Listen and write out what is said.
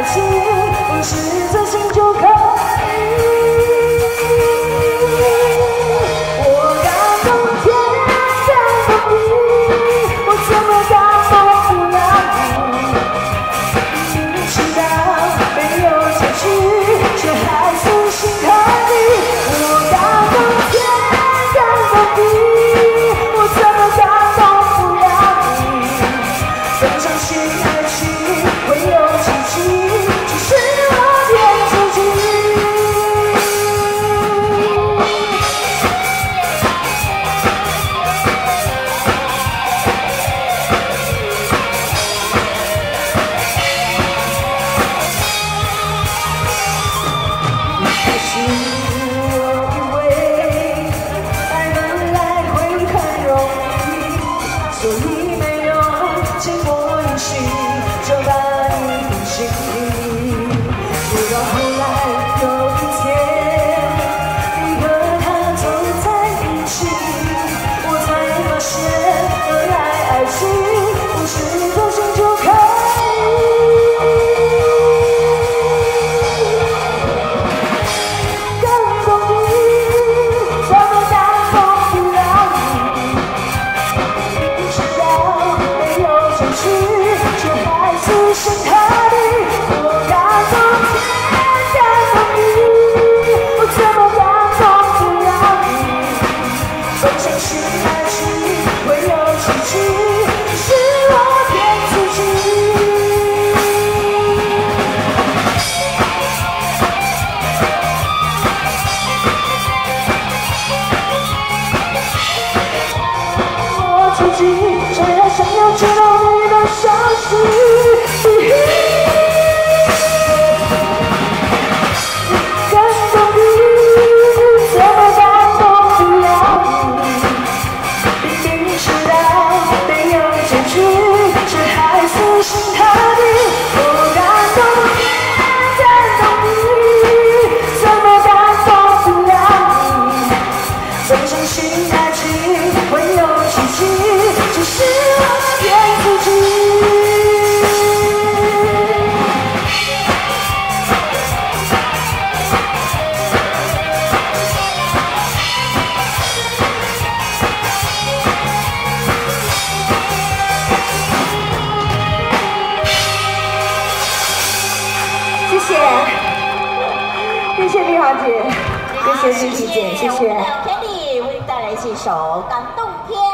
爱情，不是自信就可以。我感动天，感动地，我怎么感动不了你？明明知道没有结局，却还死心塌地。我感动天，感动地，我怎么感动不了你？总相信爱情会有奇迹，只是我骗自己。可是我以为爱本来会很容易，所以没有经过一起就把你放心里。直到后来有一天，你和他走在一起，我才发现原来爱情不是多想就可以。感动你，怎么感动不了你？明知道没有结局，却还死心塌地。我感动天，感动地，我怎么感动不了你？总相信爱情会有奇迹，只是我骗自己。我自己虽然想要知道你的消息，感动你，怎么感动不了你？明明知道没有结局，却还死心塌地。我感动天，感动你，怎么感动不了你？总相信爱情会有奇迹，只是我骗自己。谢谢，谢谢丽华姐，谢谢丽琪姐，谢谢。 Candy 为您带来这首《感动天》。